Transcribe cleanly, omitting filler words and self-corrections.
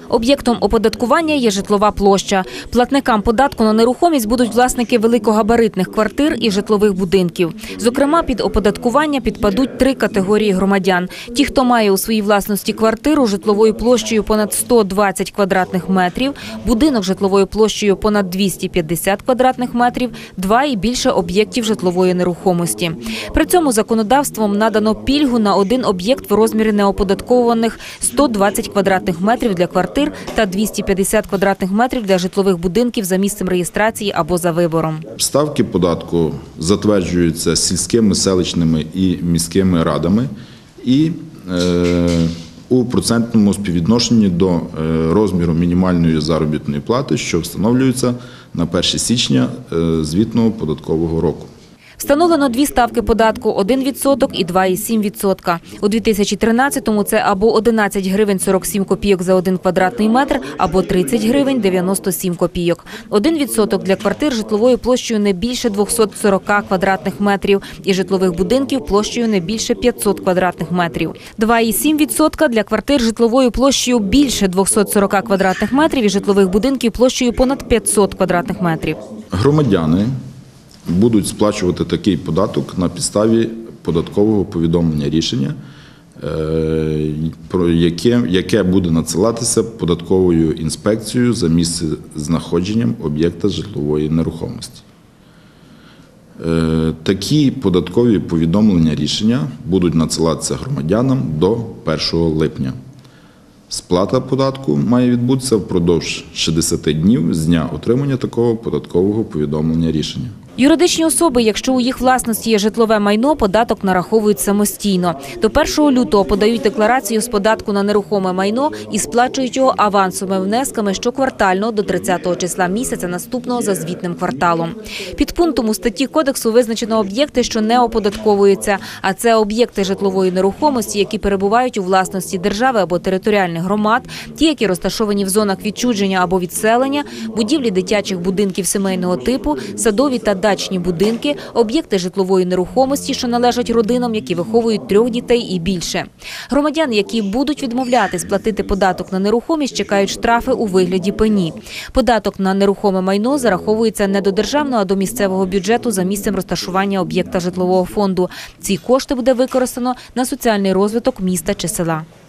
Об'єктом оподаткування є житлова площа. Платникам податку на нерухомість будуть власники великогабаритних квартир і житлових будинків. Зокрема, під оподаткування підпадуть 3 категорії громадян. Ті, хто має у своїй власності квартиру житловою площею понад 120 квадратних метрів, будинок житловою площею понад 250 квадратних метрів, 2 і більше об'єктів житлової нерухомості. При цьому законодавством надано пільгу на один об'єкт в розмірі неоподатковуваних 120 квадратних метрів для квартир та 250 квадратних метрів для житлових будинків за місцем реєстрації або за вибором. Ставки податку затверджуються сільськими, селищними і міськими радами і у процентному співвідношенні до розміру мінімальної заробітної плати, що встановлюється на 1 січня звітного податкового року. Встановлено 2 ставки податку – 1% і 2,7%. У 2013-му це або 11 гривень 47 копійок за 1 квадратний метр, або 30 гривень 97 копійок. 1% для квартир житловою площею не більше 240 квадратних метрів і житлових будинків площею не більше 500 квадратних метрів. 2,7% для квартир житловою площею більше 240 квадратних метрів і житлових будинків площею понад 500 квадратних метрів. Громадяни будуть сплачувати такий податок на підставі податкового повідомлення рішення, яке буде надсилатися податковою інспекцією за місцезнаходженням об'єкта житлової нерухомості. Такі податкові повідомлення рішення будуть надсилатися громадянам до 1 липня. Сплата податку має відбутися впродовж 60 днів з дня отримання такого податкового повідомлення рішення. Юридичні особи, якщо у їх власності є житлове майно, податок нараховують самостійно. До 1 лютого подають декларацію з податку на нерухоме майно і сплачують його авансовими внесками щоквартально до 30-го числа місяця наступного за звітним кварталом. Під пунктом у статті Кодексу визначено об'єкти, що не оподатковуються, а це об'єкти житлової нерухомості, які перебувають у власності держави або територіальних громад, ті, які розташовані в зонах відчуження або відселення, будівлі дитячих будинків сімейного типу, садові та дачні будинки, об'єкти житлової нерухомості, що належать родинам, які виховують 3 дітей і більше. Громадяни, які будуть відмовлятись платити податок на нерухомість, чекають штрафи у вигляді пені. Податок на нерухоме майно зараховується не до державного, а до місцевого бюджету за місцем розташування об'єкта житлового фонду. Ці кошти буде використано на соціальний розвиток міста чи села.